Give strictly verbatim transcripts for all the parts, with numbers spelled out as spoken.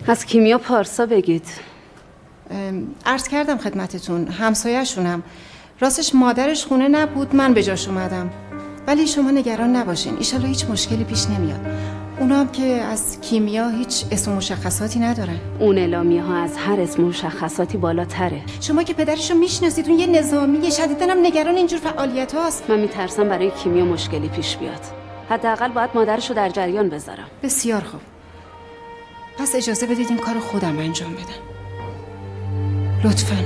از کیمیا پارسا بگید. عرض کردم خدمتتون، همسایه‌شونم. راستش مادرش خونه نبود، من به جاش اومدم. ولی شما نگران نباشین، ایشالا هیچ مشکلی پیش نمیاد. اونا هم که از کیمیا هیچ اسم مشخصاتی ندارن. اون اعلامیه ها از هر اسم مشخصاتی بالاتره. شما که پدرشو میشناسید، اون یه نظامی، شدیداً هم نگران اینجور فعالیت هاست. من میترسم برای کیمیا مشکلی پیش بیاد. حداقل باید مادرشو در جریان بذارم. بسیار خوب. پس اجازه بدید این کارو خودم انجام بدم. لطفاً.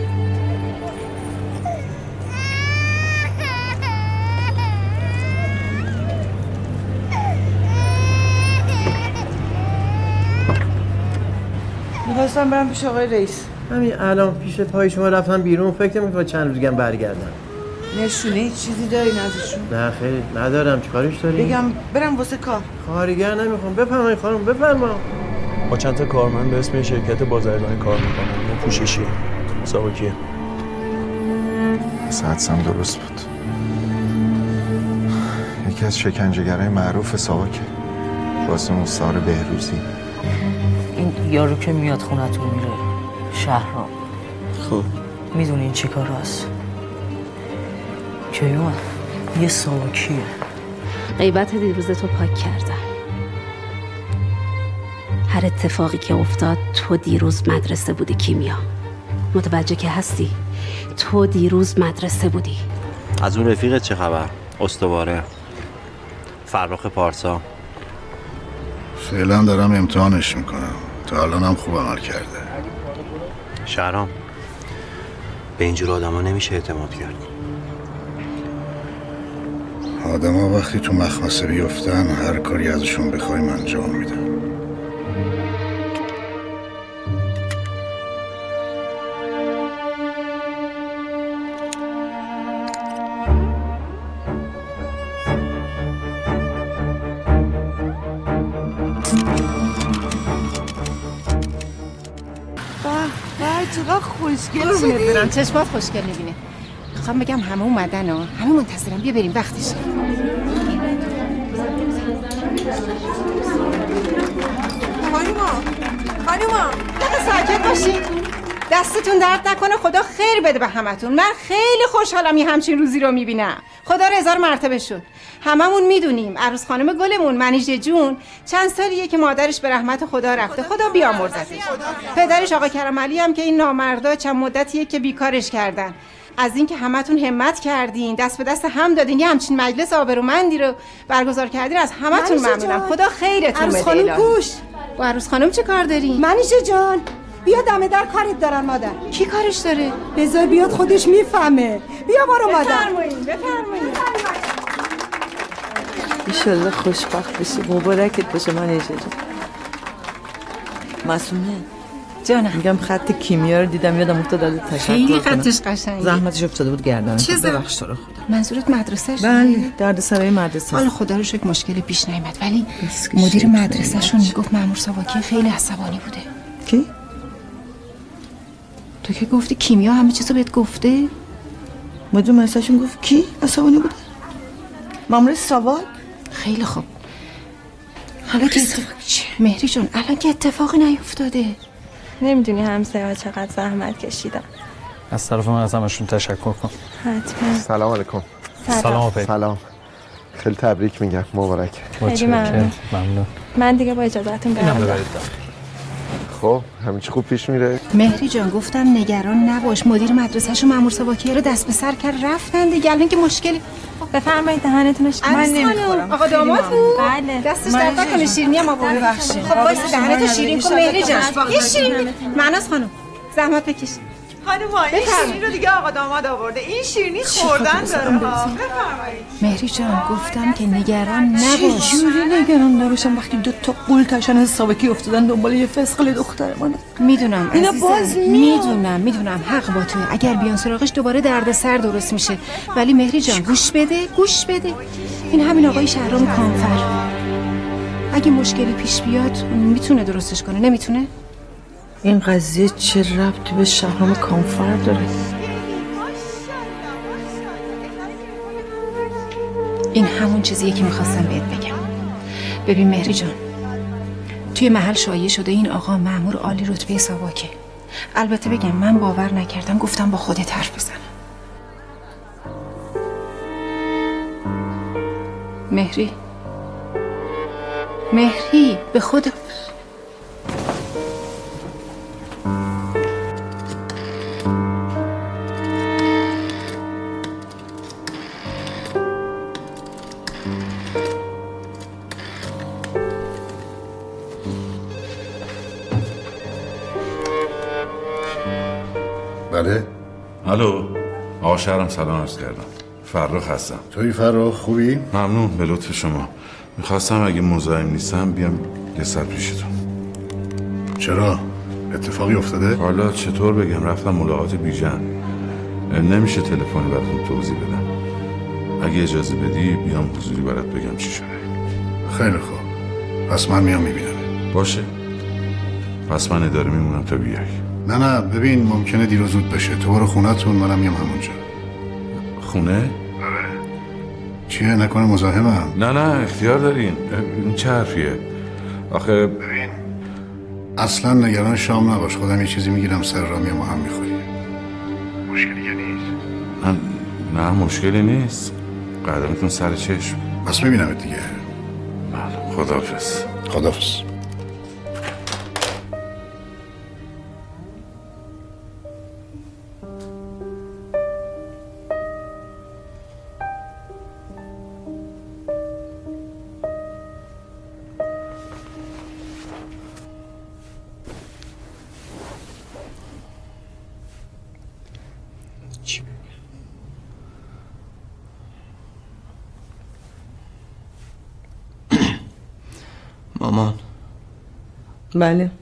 میخواستم برم پیش آقای رئیس. همین الان پیش پای شما رفتم بیرون، فکر نمی‌کنم چند روز دیگه برگردم. نشونه هیچ چیزی داری ازشون؟ نه خیر ندارم. چیکارش داری؟ بگم برم واسه کار. کارگر نمیخوام. بفرمایید خانم بفرما. با چند تا کارمند به اسم شرکت بازرگانی کار میکنم. ما پوششی ساواکیه. حدسم درست بود. یکی از شکنجهگرای معروف ساواکه. واسه مستعار بهروزی. این یارو که میاد خونتون میره شهرام. خب میدونین چی کار هست؟ کیوان یه ساواکیه. غیبت دیروز تو پاک کردم. هر اتفاقی که افتاد تو دیروز مدرسه بودی کیمیا. متوجه که هستی؟ تو دیروز مدرسه بودی. از اون رفیقت چه خبر؟ استواره فرخ پارسا. فعلا دارم امتحانش میکنم. تا الان هم خوب عمل کرده. شهرام به اینجور آدم ها نمیشه اعتماد کرد. آدم ها وقتی تو مخمصه بیفتن هر کاری ازشون بخوایم انجام میدن. چقدر خوشگل قربونت برم. چشمات خوشگل میبینه. میخوام بگم همه اومدن ها. همه منتظرم. بیا بریم وقتشه. خانوما خانوما دقیقه ساکت باشید. دستتون درد نکنه. خدا خیر بده به همتون. من خیلی خوشحالم یه همچین روزی رو میبینم. خدا رو هزار مرتبه شد. هممون میدونیم عروس خانم گلمون منیژه جون چند سالیه که مادرش به رحمت خدا رفته. خدا بیامرزتش. پدرش آقا کرم علی هم که این نامردا چند مدتیه که بیکارش کردن. از اینکه همتون همت کردین، دست به دست هم دادین، یه همچین مجلس آبرومندی رو برگزار کردین، از همتون ممنونم. خدا خیرتون بده. عروس خانم کوش. با عروس خانم چه کار دارین؟ منیژه جان بیا دم در کارت دارن مادر. کی کارش داره؟ بذار بیاد خودش میفهمه. بیا برو مادر. بفرمایید بفرمایید. ایشالله خوشبخت بشی. مبارکت باشه منیژه جان. معصومه جانم. میگم خط کیمیا رو دیدم یادم افتاد ازت تشکر کنم. خیلی خطش قشنگه. زحمتش افتاده بود گردنش. چه ببخش تو رو خدا. منظورت مدرسه‌ش؟ بله دردسرای مدرسه. حالا خدا رو شکر مشکلی پیش نیامد، ولی مدیر مدرسه‌شون میگفت مأمور ساواکی خیلی عصبانی بوده. کی؟ تو که گفتی کیمیا همه چیزو بهت گفته؟ مدیر مدرسه‌شون گفت کی عصبانی بوده؟ مأمور ساواک؟ خیلی خوب. حالا که مهری جون الان که اتفاقی نیفتاده. نمیدونی همسایه‌ها چقدر زحمت کشیدن. از طرف من از همشون تشکر کن. حتما. سلام علیکم. سلام آقا. سلام. خیلی تبریک میگم. مبارک. خیلی ممنون. ممنون. من دیگه با اجازهتون برم. خب همین چی خوب پیش میره؟ مهری جان گفتم نگران نباش. مدیر مدرسه‌شو مأمور ساواکی رو دست به سر کرد رفتن دیگه. الان که مشکلی. بفرمایید دهنتون رو من نمیخورم. آقا داماد بود؟ بله. دستش درد نکنه. شیرینی هم آورده. ببخشید. خب وایس دهنتو شیرین کن مهری جان. یه شیرین. معناس خانم زحمت بکش. خانوما این شیرینی رو دیگه آقا داماد آورده. این شیرینی خوردن داره ها. بفرمایید. مهری جان گفتم که نگران نباش. چجوری نگران نباشم وقتی دو تا قولتشن از ساواکی افتادن دنبال یه فسقل دختر من؟ میدونم اینا باز میدونم میدونم حق با توی. اگر بیان سراغش دوباره دردسر درست میشه. ولی مهری جان گوش بده گوش بده. این همین آقای شهرام کانفر. اگه مشکلی پیش بیاد میتونه درستش کنه. نمیتونه؟ این قضیه چه ربطی به شهرام کانفر داره؟ این همون چیزیه که میخواستم بهت بگم. ببین مهری جان توی محل شایع شده این آقا مأمور عالی رتبه ساواکه. البته بگم من باور نکردم، گفتم با خودت حرف بزنم. مهری مهری به خدا بله؟ الو آقا شهرام سلام عرض کردم. فرخ هستم. توی فرخ خوبی؟ ممنون به لطف شما. میخواستم اگه مزاحم نیستم بیام یه ساعت پیشتون. چرا؟ اتفاقی افتاده؟ حالا چطور بگم، رفتم ملاقات بیژن. نمیشه تلفنی براتون توضیح بدم. اگه اجازه بدی بیام حضوری برات بگم چی شده. خیلی خوب، پس من میام میبینم. باشه، پس من اداره میمونم تا بیای. نه نه ببین ممکنه دیر و زود بشه. تو برو خونه‌تون، منم میام همونجا. خونه؟ آره. چیه نکنه مزاحمم؟ نه نه اختیار دارین. این چه حرفیه؟ آخه ببین اصلا نگران شام نباش، خودم یه چیزی میگیرم سر را میام و هم میخوریم. مشکلی که نیست. نه نه مشکلی نیست. قدمتون سر چشم. پس میبینم دیگه. بله خداحافظ. خداحافظ. مامان. بله.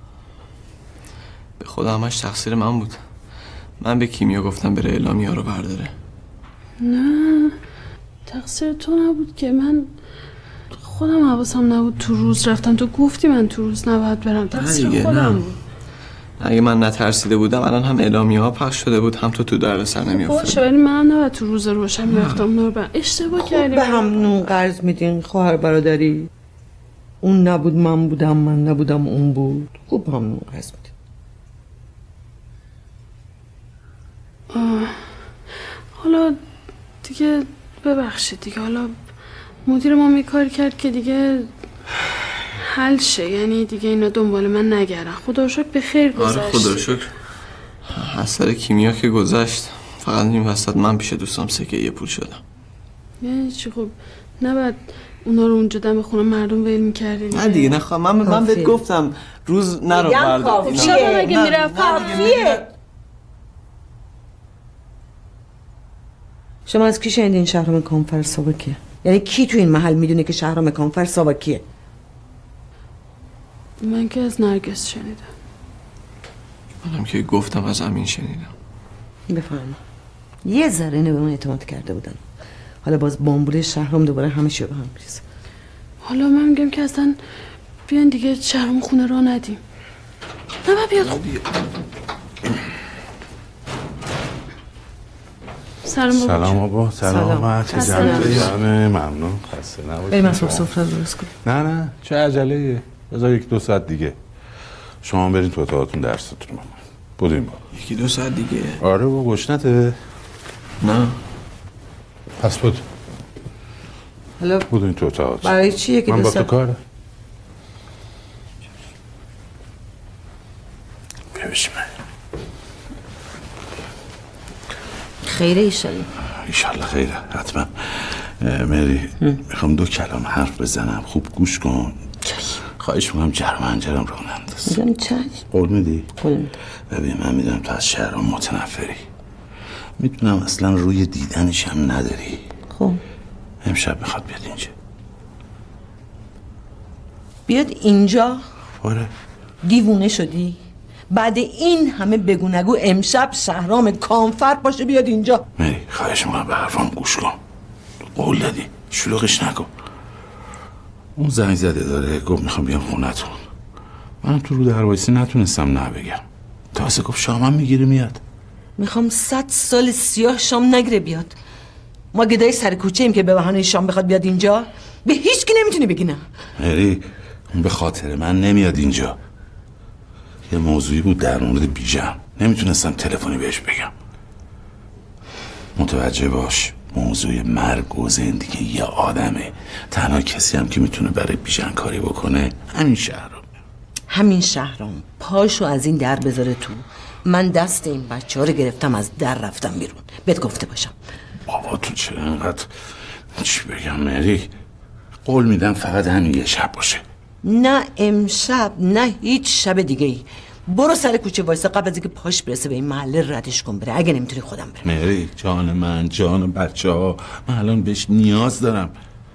به خدا همش تقصیر من بود. من به کیمیا گفتم بره اعلامیه رو برداره. نه تقصیر تو نبود که من خودم حواسم نبود تو روز رفتم. تو گفتی من تو روز نباید برم. تقصیر خودم بود. اگه من نترسیده بودم الان هم اعلامیه ها پخش شده بود هم تو تو دردسر نمیافتادی. باشه ولی من نباید تو روز روشن میرفتم اونا رو برم. اشتباه کردیم. به هم نون قرض میدین خواهر برادری. اون نبود من بودم، من نبودم اون بود. خوب هم نون قرض میدین. حالا دیگه ببخشید دیگه، حالا مدیر ما می کاری کرد که دیگه حل شه، یعنی دیگه اینا دنبال من نگردن. خدا رو شکر به خیر گذشت. آره خدا رو شکر. از سر کیمیا که گذشت فقط این وسط من پیش دوستم سکه یه پول شدم. یعنی چی؟ خب نباید اونا رو اونجا دم خونه مردم ویل میکردی. نه دیگه نه خواهم من من بهت گفتم روز نرو بردار. شما مگه میرفت کافیه. شما از کی شنیدین شهرام کانفر ساواکیه؟ یعنی کی تو این محل میدونه که شهرام کانفر ساواکیه؟ من که از نرگس شنیدم. منم که گفتم از امین شنیدم. بفهم. یه ذره اینو به من اعتماد کرده بودن. حالا باز بامبول شهرام دوباره همه چی به هم میریزه. حالا من میگم که اصلا بیان دیگه شهرام خونه را ندیم. نه من بیاد خوب. سلام بابا. سلام بابا. سلامت. سلام. ممنون. خسته نباشید. بریم اصلا سفره درست کنیم. نه نه چه عجله‌ایه. بذار یک دو ساعت دیگه. شما برین تو اتاقتون درستون رو بخونید. بودین بابا. یکی دو ساعت دیگه. آره بابا گشنته. نه. پس بود. حالا بودین تو اتاقت. برای چی یکی من دو با ساعت؟ تو کاره. ببیش من. خیره ایشالله. ایشالله خیره حتما. مری میخوام دو کلام حرف بزنم، خوب گوش کن. خواهش میکنم جرم انجرم راه ننداز. میگم چشم. قول میدی؟ قول میدم. ببین من میدونم تو از شهرام متنفری، میدونم اصلا روی دیدنش هم نداری. خب امشب میخواد بیاد اینجا. بیاد اینجا؟ آره. دیوونه شدی؟ بعد این همه بگو نگو امشب شهرام کانفر باشه بیاد اینجا؟ مری خواهش میکنم به حرفام گوش کن. قول دادی شلوغش نکن. اون زنگ زده داره گفت میخوام بیام خونتون. منم تو رو در وایسی نتونستم نه بگم. تازه گفت شامم میگیره میاد. میخوام صد سال سیاه شام نگیره بیاد. ما گدای سر کوچه ایم که به بهانه شام بخواد بیاد اینجا. به هیچ کی نمیتونی بگی نه. مری اون به خاطر من نمیاد اینجا. یه موضوعی بود در مورد بیژن، نمیتونستم تلفنی بهش بگم. متوجه باش، موضوع مرگ و زندگی یه آدمه. تنها کسی هم که میتونه برای بیژن کاری بکنه همین شهرام. همین شهرام پاشو از این در بذاره تو. من دست این بچه ها رو گرفتم، از در رفتم بیرون. بهت گفته باشم. بابا تو چرا انقدر چی بگم مری؟ قول میدم فقط همین یه شب باشه. نه امشب، نه هیچ شب دیگه ای. برو سر کوچه وایسا، قبل از اینکه پاش برسه به این محله ردش کن بره. اگه نمیتونی خودم برم. مری جان من، جان بچه ها، من الان بهش نیاز دارم.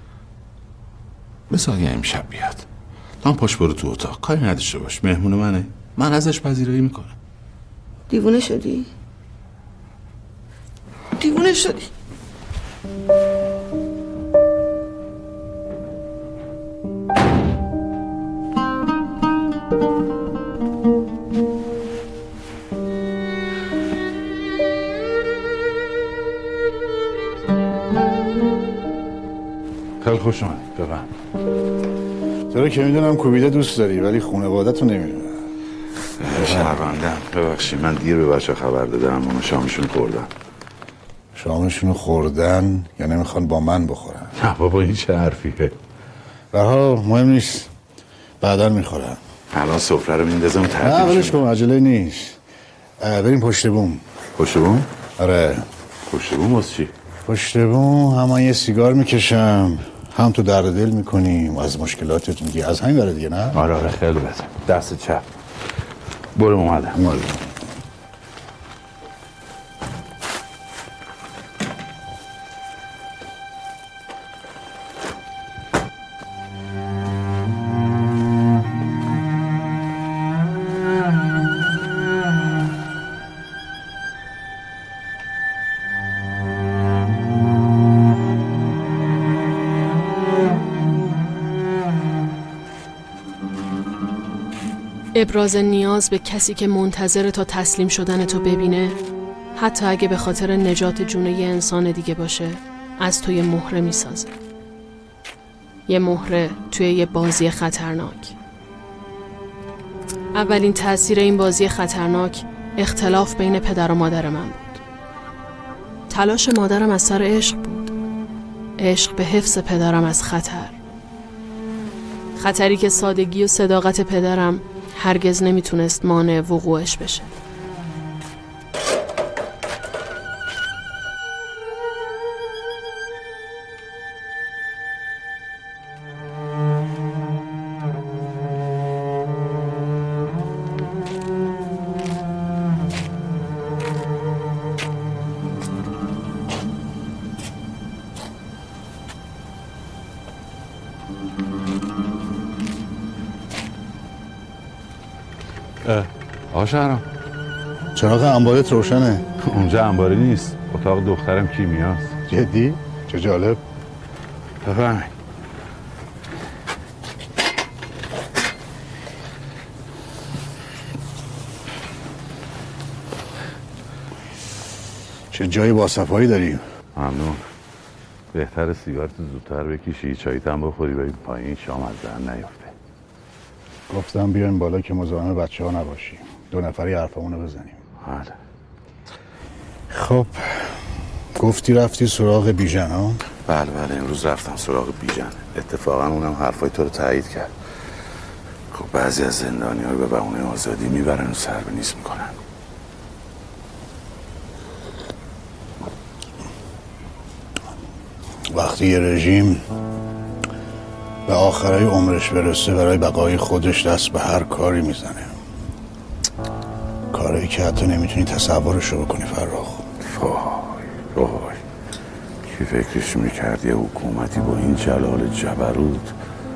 بس اگه امشب بیاد tam پاش برو تو اتاق، کاری نداشته باش، مهمون منه، من ازش پذیرایی میکنم. دیوونه شدی؟ دیوونه شدی؟ خیلی خوش اومدی، بفهم. تو رو که میدونم کوبیده دوست داری ولی خانواده‌تو نمیدونم. شهروندم، ببخشید من دیر به بچه خبر دادم، اونا شامشون خوردن. شامشونو خوردن یا نمیخوان با من بخورن؟ نه بابا این چه حرفیه؟ بها مهم نیست، بعدا میخورن. الان سفره رو میندازم ترتیب. نه ولش کن، عجله نیست. بریم پشت بوم. پشت بوم؟ آره. پشت بوم واسه چی؟ پشت بوم هم یه سیگار میکشم، هم تو درد دل میکنیم و از مشکلاتت میگی، از همین برای دیگه نه؟ آره آره خیلی بده. دست چپ. برو اومدم. اومدم. ابراز نیاز به کسی که منتظر تا تسلیم شدن تو ببینه، حتی اگه به خاطر نجات جون یه انسان دیگه باشه، از تو یه مهره میسازه. یه مهره توی یه بازی خطرناک. اولین تأثیر این بازی خطرناک اختلاف بین پدر و مادر من بود. تلاش مادرم از سر عشق بود. عشق به حفظ پدرم از خطر. خطری که سادگی و صداقت پدرم هرگز نمیتونست مانع وقوعش بشه. آقا شهرام، چراغ انبارت روشنه. اونجا انباری نیست، اتاق دخترم کیمیاست. جدی؟ چه جالب. بفهمید. چه جای باصفایی داری. ممنون. بهتر سیگارت زودتر بکشی، چاییت هم بخوری برید پایین، شام از دهن نیفته. گفتم بیایم بالا که مزاحم بچه ها نباشیم، دو نفری حرفمونو بزنیم. بله. خب گفتی رفتی سراغ بیژن ها؟ بله بله امروز رفتم سراغ بیژن. اتفاقا اونم حرفای تو رو تایید کرد. خب بعضی از زندانی ها رو به بهونه آزادی میبرن و سر به نیست میکنن. وقتی یه رژیم به آخرای عمرش برسه برای بقای خودش دست به هر کاری میزنه، کاری که حتی نمیتونی تصورشو بکنی فرخ. وای وای کی فکرش میکرد یه حکومتی با این جلال جبروت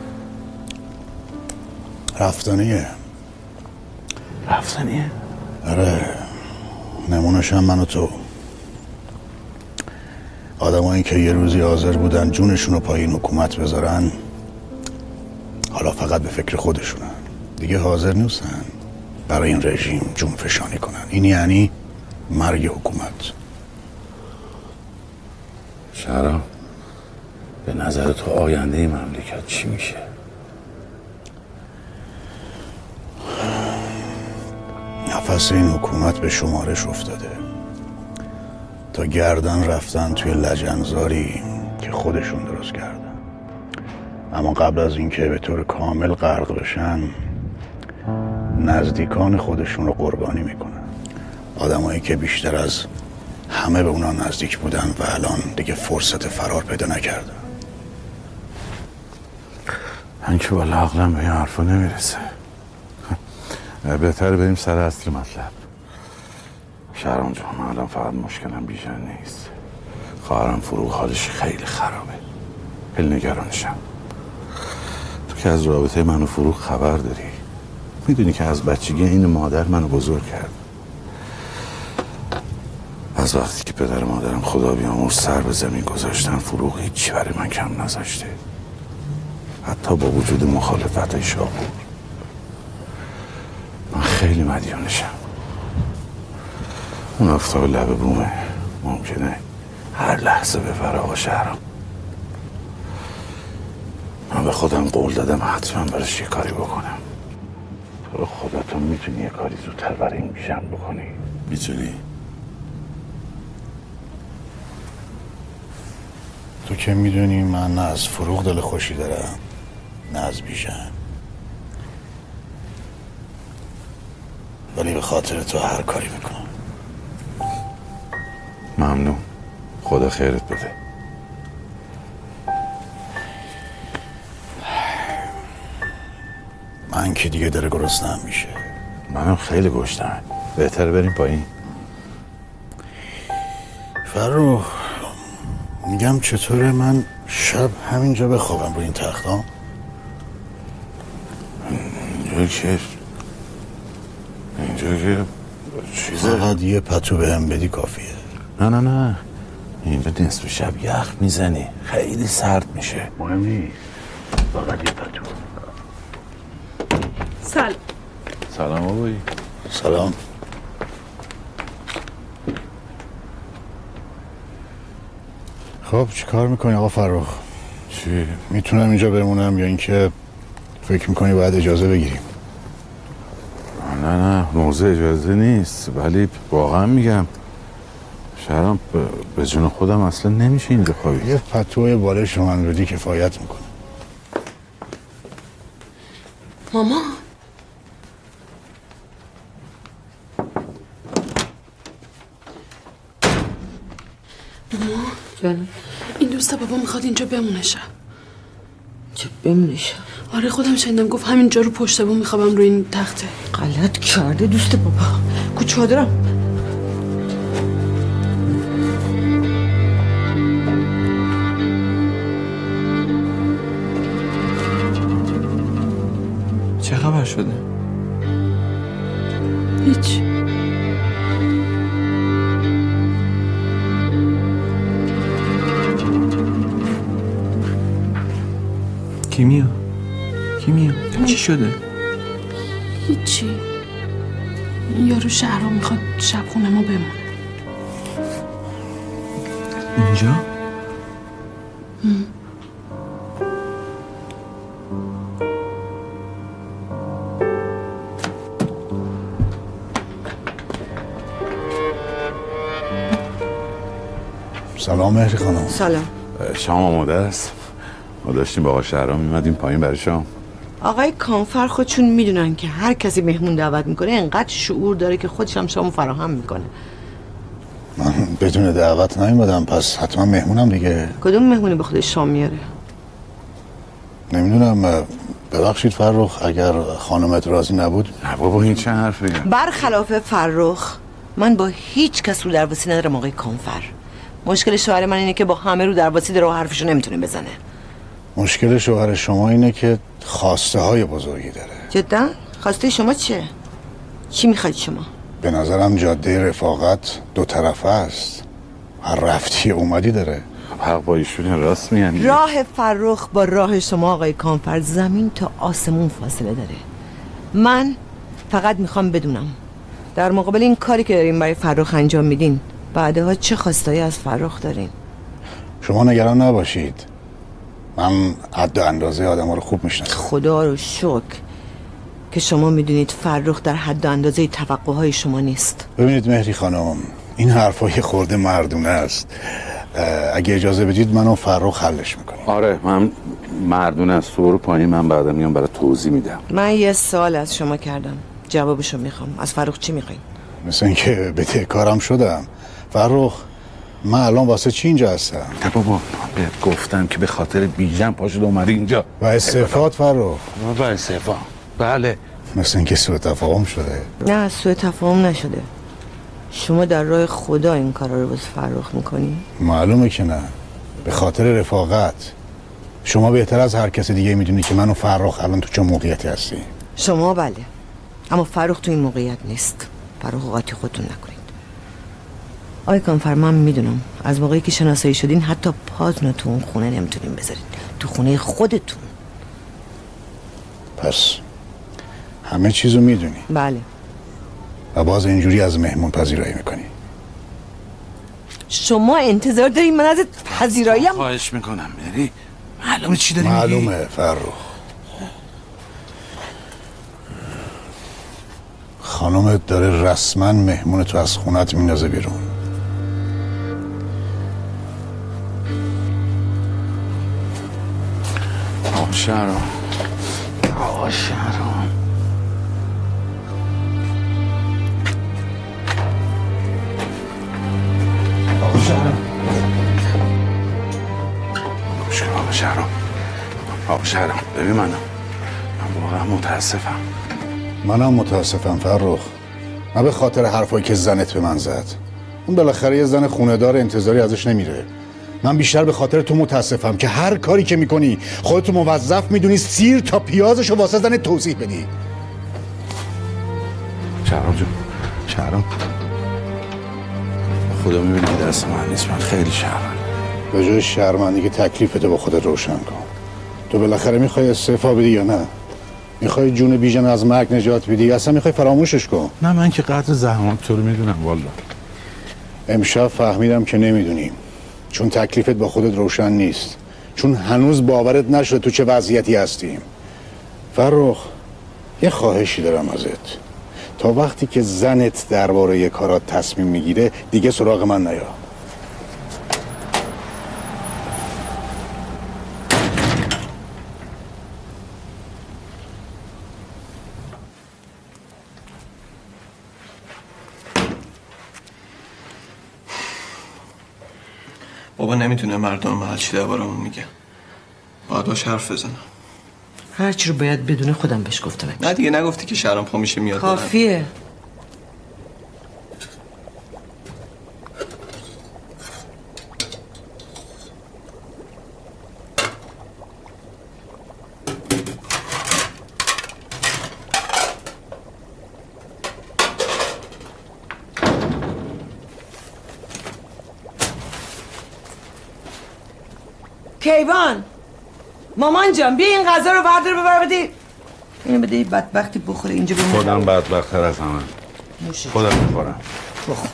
رفتنیه. رفتنیه؟ آره، نمونش هم من و تو. آدمایی که یه روزی حاضر بودن جونشونو پای این حکومت بذارن حالا فقط به فکر خودشونن، دیگه حاضر نیستن برای این رژیم جون فشانی کنن. این یعنی مرگ حکومت. شهرام، به نظر تو آینده مملکت چی میشه؟ نفس این حکومت به شمارش افتاده. تا گردن رفتن توی لجنزاری که خودشون درست کردن. اما قبل از اینکه به طور کامل غرق بشن نزدیکان خودشون رو قربانی میکنن. آدمایی که بیشتر از همه به اونا نزدیک بودن و الان دیگه فرصت فرار پیدا نکردن. من که والا عقلم به این حرفا نمیرسه. بهتره بریم سر اصل مطلب. شهرام جان، من الان فقط مشکلم بیژن نیست. خواهرم فروغ حالش خیلی خرابه. خیلی نگرانشم. تو که از رابطه من و فروغ خبر داری. میدونی که از بچگی این مادر منو بزرگ کرد. از وقتی که پدر مادرم خدا بیامرز سر به زمین گذاشتن، فروغ هیچی برای من کم نذاشته. حتی با وجود مخالفت شاپور. من خیلی مدیونشم. اون آفتاب لب بومه ممکنه هر لحظه بپره آقا شهرام. من به خودم قول دادم حتما براش یه کاری بکنم. تو رو خدا تو میتونی یه کاری زودتر برای این بیژن بکنی؟ میتونی؟ تو که میدونی من نه از فروغ دل خوشی دارم نه از بیژن، ولی به خاطر تو هر کاری میکنم. ممنون. خدا خیرت بده. من که دیگه داره گرسنه‌ام میشه. منم خیلی گشتم. بهتره بریم پایین. فرو میگم چطوره من شب همینجا بخوابم روی این تخت ها؟ اینجا که اینجا که چیزه فقط یه پتو به هم بدی کافیه. نه نه نه اینجا نصف شب یخ میزنی، خیلی سرد میشه. مهم نیست، فقط یه پتو. سلام. سلام آبایی. سلام. خب چی کار میکنی آقا فرخ؟ چی؟ میتونم اینجا بمونم یا اینکه فکر میکنی باید اجازه بگیریم؟ نه نه موضوع اجازه نیست، ولی واقعا میگم شهرام به جون خودم اصلا نمیشه اینجا خوابید. یه پتوی بالش رو من بدی کفایت میکنه. ماما ماما جانم این دوست بابا میخواد اینجا بمونه شب. چه بمونه شب؟ آره خودم شنیدم گفت همینجا رو پشت بوم میخوابم روی این تخته. غلط کرده دوست بابا. کو چادرم؟ چه خبر شده؟ هیچ. کیمیا کیمیا چی شده؟ هیچی. یارو شهرام میخواد شب خونه ما بمونه. اینجا؟ ام. سلام مهری خانم. سلام. شام آماده است. ما داشتیم با آقا شهرام میمدیم پایین برای شام. آقای کانفر خودشون میدونن که هر کسی مهمون دعوت میکنه انقدر شعور داره که خودش هم شامو فراهم میکنه. من بدون دعوت نیومدم، پس حتما مهمونم دیگه. کدوم مهمونی به خودش شام میاره؟ نمیدونم. ببخشید فرخ اگر خانمت راضی نبود. نه بابا این چه حرفیه؟ برخلاف فرخ من با هیچ کس رو درواسی ندارم آقای کانفر. مشکل شوهر من اینه که با همه رو درواسی داره و حرفشو نمیتونه بزنه. مشکل شوهر شما اینه که خواسته های بزرگی داره. جدا؟ خواسته شما چیه؟ چی میخواید شما؟ به نظرم جاده رفاقت دو طرفه است. هر رفتی اومدی داره. حق با ایشون راست میگن. راه فرخ با راه شما آقای کانفر زمین تا آسمون فاصله داره. من فقط میخوام بدونم در مقابل این کاری که دارین برای فرخ انجام میدین بعدها چه خواستایی از فرخ دارین؟ شما نگران نباشید. من حد و اندازه آدم ها رو خوب میشناسم. خدا رو شکر که شما میدونید فرخ در حد و اندازه توقعهای شما نیست. ببینید مهری خانم، این حرفای خورده مردونه است. اگه اجازه بدید منو فرخ حلش میکنم. آره من مردونه است. سور پایین من بعدا میام برای توضیح میدم. من یه سوال از شما کردم، جوابشو میخوام. از فرخ چی میخواین؟ مثل اینکه بدهکارم شدم. فرخ من الان واسه چی اینجا هستم؟ نه بابا بهت گفتم که به خاطر بیژن پاشد اومدی اینجا. و استعفات فرخ؟ و استعفا بله. مثل اینکه سوء تفاهم شده. نه سوء تفاهم نشده. شما در راه خدا این کارا رو واسه فرخ میکنی؟ معلومه که نه. به خاطر رفاقت. شما بهتر از هر کس دیگه میدونی که من و فرخ الان تو چه موقعیتی هستی. شما بله، اما فرخ تو این موقعیت نیست. فرخ قاطی خودتون نکنید. آقای کانفر من میدونم از موقعی که شناسایی شدین حتی پاتون تو اون خونه نمیتونین بذارین، تو خونه خودتون. پس همه چیزو میدونی؟ بله. و باز اینجوری از مهمون پذیرایی میکنی؟ شما انتظار دارین من از پذیراییم؟ خواهش میکنم مری. معلومه چی داری میگی؟ معلومه فرخ. خانومت داره رسما مهمون تو از خونت میندازه بیرون. آقا شهرام آقا شهرام آقا شهرام گوش کن آقا شهرام آقا شهرام ببین منم من واقعا متاسفم. منم متاسفم فرخ. نه به خاطر حرفایی که زنت به من زد. اون بالاخره یه زن خونه‌دار انتظاری ازش نمیره. من بیشتر به خاطر تو متاسفم که هر کاری که میکنی خودتو موظف میدونی سیر تا پیازشو واسه زنت توضیح بدی. شهرام جون شهرام خدا میبینی که دست من نیست. من خیلی شهرم. به جای شرمندگی که تکلیفتو با خودت روشن کن. تو بالاخره میخوای استعفا بدی یا نه؟ میخوای جون بیژن از مرگ نجات بدی یا اصلا میخوای فراموشش کن؟ نه من که قدر زحمات تو رو میدونم والا. امشب فهمیدم که نمیدونی، چون تکلیفت با خودت روشن نیست، چون هنوز باورت نشده تو چه وضعیتی هستیم. فرخ یه خواهشی دارم ازت. تا وقتی که زنت درباره یه کارات تصمیم میگیره دیگه سراغ من نیا. بابا نمیتونه مردم محل چی دربارمون میگه. باید باش حرف بزنم. هرچی رو باید بدونه خودم بهش گفتم. نه دیگه نگفتی که شهرام پا میشه میاد. کافیه. کیوان مامان جان بیا این غذا رو بردار ببر بده. اینو بده بدبختی بخوره اینجا بمونه. خودم بدبخت‌تر از همه. خودم میخورم. بخور.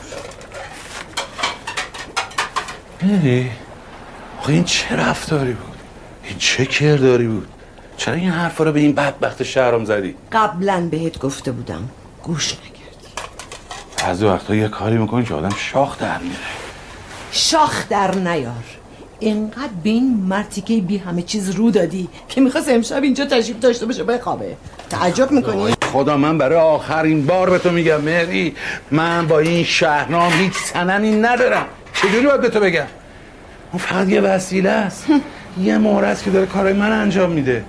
مری آخه این چه رفتاری بود؟ این چه کرداری بود؟ چرا این حرفا رو به این بدبخت شهرام زدی؟ قبلا بهت گفته بودم گوش نکردی. بعضی وقتا یه کاری میکنی که آدم شاخ در میره. شاخ در نیار. اینقدر به این مرتیکه بی همه چیز رو دادی که میخواست امشب اینجا تشریف داشته باشه بخوابه. تعجب میکنی؟ خدا من برای آخرین بار به تو میگم مری، من با این شهرام هیچ سنمی ندارم. چجوری باید به تو بگم؟ اون فقط یه وسیله است. یه مهره است که داره کارای من انجام میده.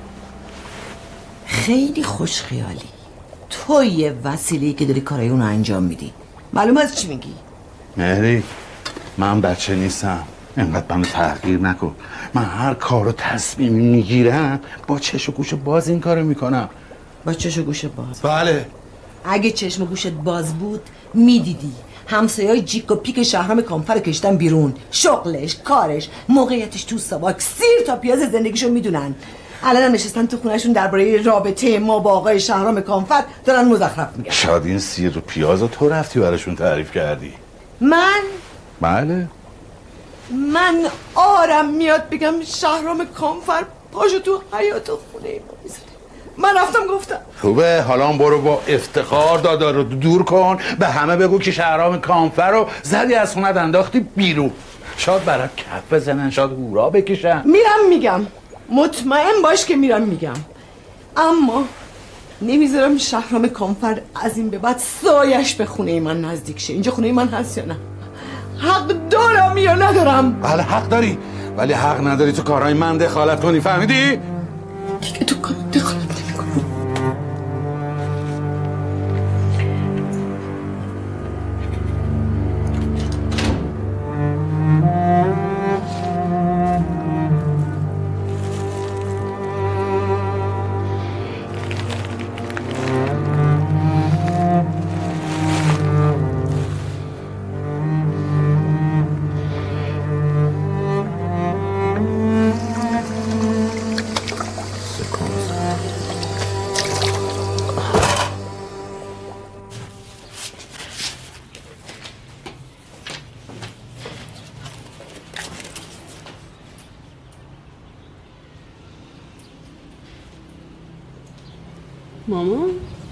خیلی خوش خیالی. تو یه وسیله‌ای که داری کارای اونو انجام میدی. معلوم از چی میگی؟ مری من بچه نیستم. اینقدر منو تحقیر نکن. من هر کارو تصمیم میگیرم با چش و گوش باز این کارو میکنم. با چش و گوش باز؟ بله. اگه چشم و گوشت باز بود میدیدی همسایه‌های جیک و پیک شهرام کانفر کشتن بیرون. شغلش، کارش، موقعیتش تو سواک، سیر تا پیاز زندگیشو میدونن. الان هم نشستن تو خونهشون درباره رابطه ما با آقای شهرام کانفر دارن مزخرف میگن. شاید این سیر و پیازو تو رفتی براشون تعریف کردی. من؟ بله. من آرم میاد بگم شهرام کانفر پاشو تو حیاط خونه ما میذاره. من رفتم گفتم. خوبه، حالا برو با افتخار دادا رو دور کن، به همه بگو که شهرام کانفر رو زدی از خونت انداختی بیرون. شاید برات کف بزنن، شاید هورا بکشن. میرم میگم، مطمئن باش که میرم میگم، اما نمیذارم شهرام کانفر از این به بعد سایش به خونه من نزدیک شه. اینجا خونه من هست یا نه؟ حق دارم یا ندارم؟ بله حق داری، ولی حق نداری تو کارهای من دخالت کنی، فهمیدی؟ دیگه تو کار دخالت نمی کنی. مامان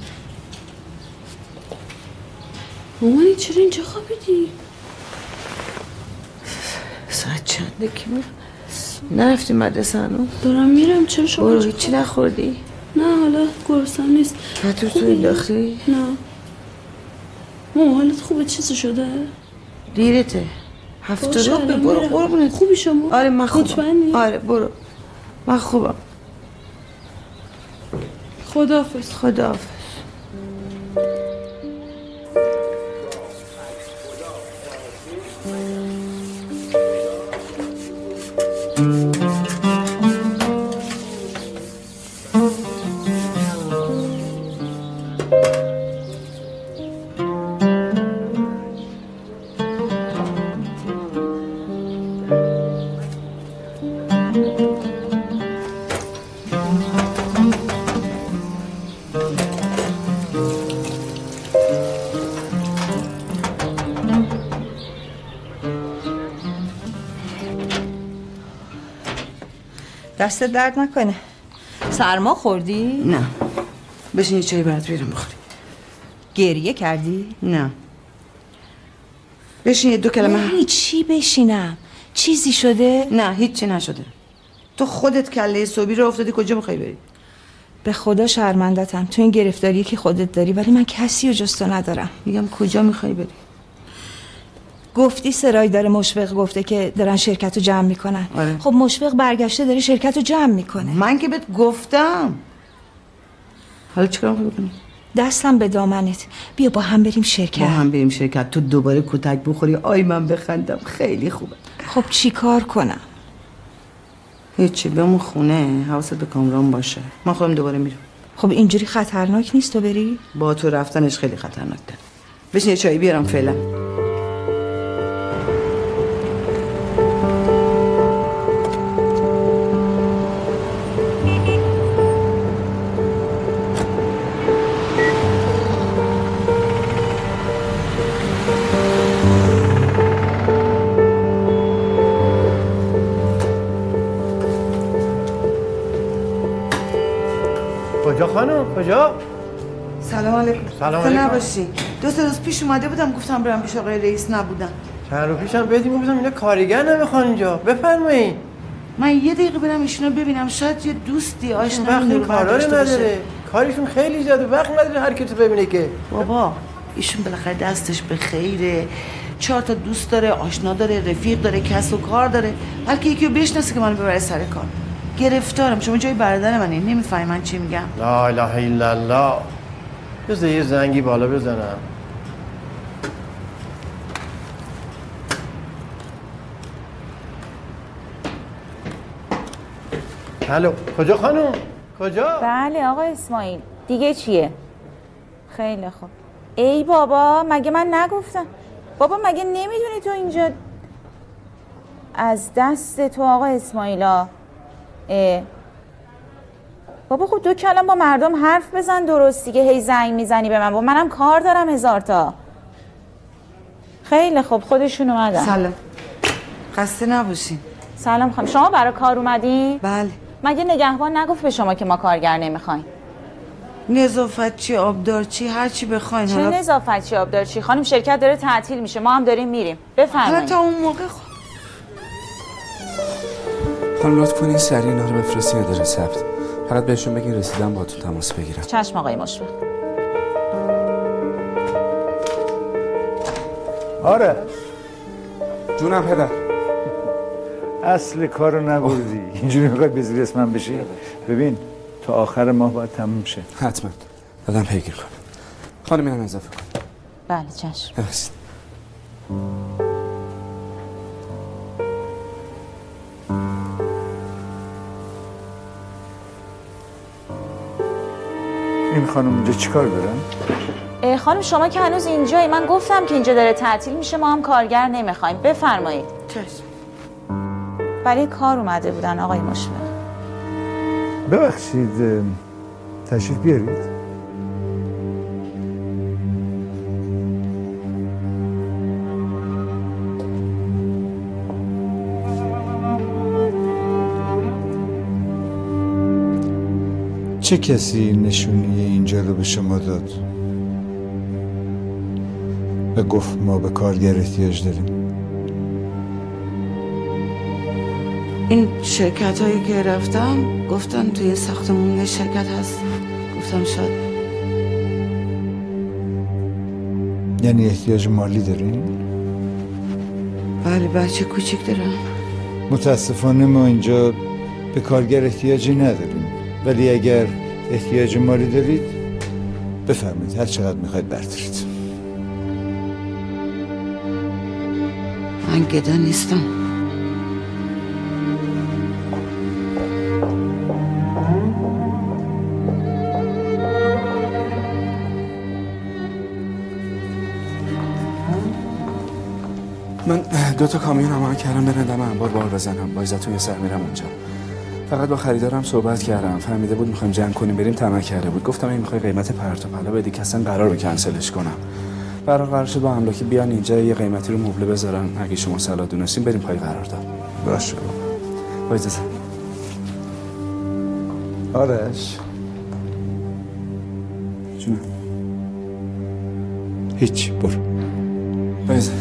مامانی چرا اینجا خوابیدی؟ ساعت چنده که میرم؟ نرفتی مدرسه هنوز؟ دارم میرم. چرا شما برو هیچی نخوردی؟ نه حالا گرسنه نیست. پتو تو انداختی؟ نه ماما حالت خوبه؟ چیزی شده؟ دیرته هفته رو به برو قربونت. خوبی شما؟ آره من خوبم. مطمئنی؟ آره برو من خوبم. خداحافظ. خداحافظ. دست درد نکنه. سرما خوردی؟ نه. بشین یه چایی برات بیارم بخوری. گریه کردی؟ نه. بشین یه دو کلمه. نه چی بشینم؟ چیزی شده؟ نه هیچی نشده. تو خودت کله صبحی رو افتادی، کجا میخوای بری؟ به خدا شرمندتم. تو این گرفتاری که خودت داری، ولی من کسی رو جز تو ندارم. میگم کجا میخوای بری؟ گفتی سرای داره مشفق گفته که دارن شرکت رو جمع میکنن. آره. خب مشفق برگشته داره شرکت رو جمع میکنه. من که بهت گفتم. حالا چیکار میخوای بکنی؟ دستم به دامنت. بیا با هم بریم شرکت. با هم بریم شرکت. تو دوباره کتک بخوری آی من بخندم. خیلی خوبه. خب چی کار کنم؟ هیچی، بمون خونه، حواست به کامران باشه. من خودم دوباره میرم. خب اینجوری خطرناک نیست تو بری؟ با تو رفتنش خیلی خطرناک ده. بشین یه چایی بیارم فعلا. کجا خانم؟ کجا؟ سلام علیکم. سلام علیکم. نباشی. دو سه روز پیش اومده بودم گفتم برم پیش آقای رئیس، نبودن. چند روز پیشم بهتون گفتم اینا کارگر نمیخوان اینجا. بفرمایید. من یه دقیقه برم ایشونو ببینم، شاید یه دوستی آشنا وقتی کارا نداره. کارشون خیلی زیاده، وقت نداره هر کی تو ببینه که. بابا ایشون بالاخره دستش به خیره، چهار تا دوست داره، آشنا داره، رفیق داره، کسب و کار داره، بلکه یکی رو بشناسه که منو ببره سر کار. گرفتارم. شما جای برادر منی، نمیفهمی من چی میگم. لا اله الا الله. بذار یه زنگی بالا بزنم. الو، کجا خانم؟ کجا؟ بله آقا اسماعیل. دیگه چیه؟ خیلی خوب. ای بابا مگه من نگفتم؟ بابا مگه نمیدونی تو اینجا از دست تو آقا اسماعیلا؟ اه. بابا خود دو کلام با مردم حرف بزن درست دیگه، هی زنگ میزنی به من. بابا منم کار دارم هزار تا. خیلی خوب خودشون اومدن. سلام. خسته نباشین. سلام خانم. شما برای کار اومدین؟ بله. مگه نگهبان نگفت به شما که ما کارگر نمیخوایم؟ نظافت چی، آبدار چی، هر چی بخواین. چه حالا نظافت چی، آبدار چی؟ خانم شرکت داره تعطیل میشه، ما هم داریم میریم. بفرمایید. حالا تا اون موقع خب. خانم لطف کنین سریع اینا رو بفرستین اداره ثبت. فقط بهشون بگین رسیدم باهاتون تماس بگیرم. چشم آقای مشفق. آره جونم پدر. اصل کارو نبردی. اینجوری میخوای به زیر اسمم بشی؟ ببین تا آخر ماه باید تموم شه. حتما دادم پیگیر کنم. خانم اینم اضافه کن. بله چشم. ببخشید. این خانم اینجا چیکار دارن؟ خانم شما که هنوز اینجایی، من گفتم که اینجا داره تعطیل میشه، ما هم کارگر نمیخوایم. بفرمایید. چشم. برای کار اومده بودن آقای مشفق. ببخشید تشریف بیارید. چه کسی نشونی اینجا رو به شما داد و گفت ما به کارگر احتیاج داریم؟ این شرکت هایی که رفتم گفتن توی ساختمون یه شرکت هست. گفتم شاید. یعنی احتیاج مالی دارین؟ بله بچه کوچیک دارم. متاسفانه ما اینجا به کارگر احتیاجی نداریم، ولی اگر احتیاج مالی دارید بفرمایید، هر چقدر میخواید بردارید. من گدا نیستم. من دو تا کامیون هم کردم برندم انبار بار بزنم. با عزتون یه سر میرم اونجا. فقط با خریدارم صحبت کردم، فهمیده بود میخوایم جنگ کنیم بریم، طمع کرده بود. گفتم این میخوای قیمت پرت و پلا بدی که اصلا قرار به کنسلش کنم. برای قرار شد با املاکی بیان اینجا یه قیمتی رو مبله بذارن، اگه شما صلاح دونستین بریم پای قرارداد. باشه. با اجازه. آرش جون. هیچ برو. با اجازه.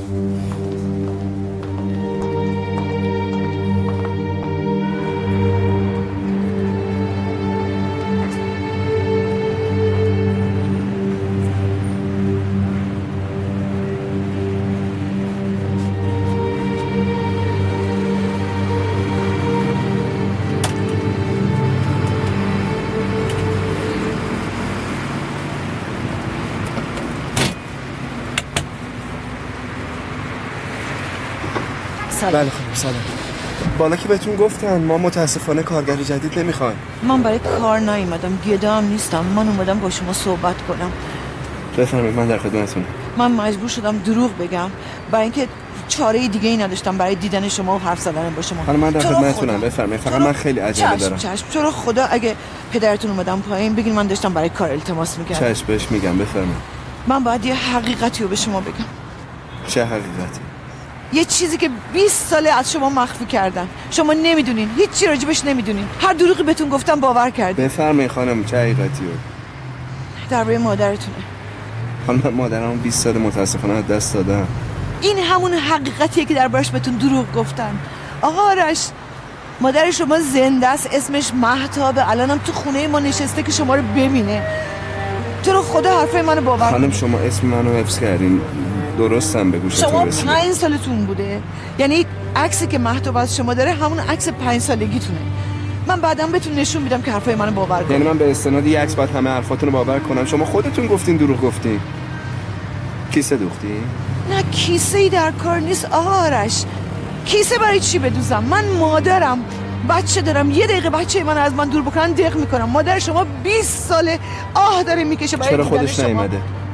سلام. بله خانم سلام. بالا که بهتون گفتن ما متاسفانه کارگر جدید نمیخوایم. من برای کار نیومدم، گدا هم نیستم. من اومدم با شما صحبت کنم. بفرمایید من در خدمتتونم. من مجبور شدم دروغ بگم برای اینکه چاره دیگه ای نداشتم برای دیدن شما و حرف زدن با شما. حالا من در خدمتتونم بفرمایید. فقط من خیلی عجله دارم. چشم چشم. چرا خدا اگه پدرتون اومدم پایین بگین من داشتم برای کار التماس میکردم. چشم بهش میگم بفرمایید. من باید یه حقیقتی رو به شما بگم. چه حقیقتی؟ یه چیزی که بیست ساله از شما مخفی کردن. شما نمیدونین، هیچ چی راجبش نمیدونین. هر دروغی بهتون گفتم باور کردین. بفرمایید خانم چه حقیقتی رو؟ درباره مادرتونه. خانم مادرم بیست سال متاسفانه از دست دادم. این همون حقیقتیه که دربارش بهتون دروغ گفتن. آقا آرش مادر شما زنده است، اسمش مهتابه، الانم تو خونه ما نشسته که شما رو ببینه. تو رو خدا حرفای منو باور خانم شما اسم منو حفظ کردین، درستم به گوشتون شما رسید. پنج سالتون بوده، یعنی عکسی که مهتاب از شما داره همون عکس پنج سالگیتونه. من بعدم بهتون نشون میدم که حرفای منو باور کنید. یعنی من به استناد یه عکس باید همه حرفاتون رو باور کنم؟ شما خودتون گفتین دروغ گفتین. کیسه دوختی؟ نه کیسه ای در کار نیست آقا آرش. کیسه برای چی بدوزم؟ من مادرم، بچه دارم. یه دقیقه بچه من از من دور بکنن دق میکنم. مادر شما بیست ساله آه داره میکشه برای چرا دیدن خودش شما. نیومده؟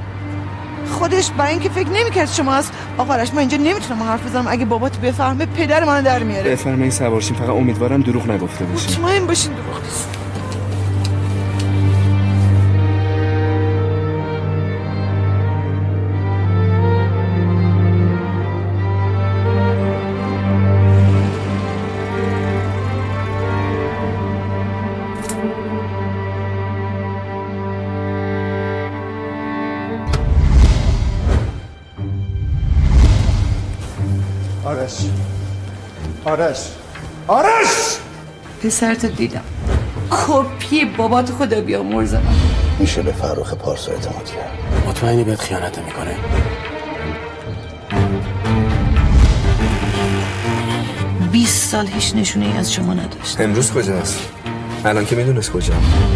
خودش برای اینکه فکر نمیکرد شما از آقا آرش من اینجا نمیتونم حرف بزنم، اگه بابات بفهمه پدر منو در میاره. بفرمایید سوار شین، فقط امیدوارم دروغ نگفته باشین. مطمئن باشین دروغ نیست. آرش آرش آرش پسرتو دیدم، کپی بابات خدا بیامرزم. میشه به فرخ پارسا اعتماد کرد؟ مطمئنی بهت خیانت میکنه؟ بیست سال هیچ نشونه ای از شما نداشت. امروز کجاست؟ الان که میدونست کجا.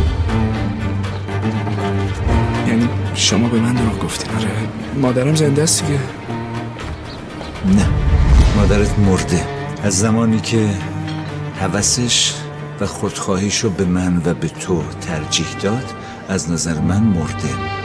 یعنی شما به من دروغ گفتین؟ آره مادرم زنده است دیگه. نه، مادرت مرده. از زمانی که هوسش و خودخواهیشو به من و به تو ترجیح داد، از نظر من مرده.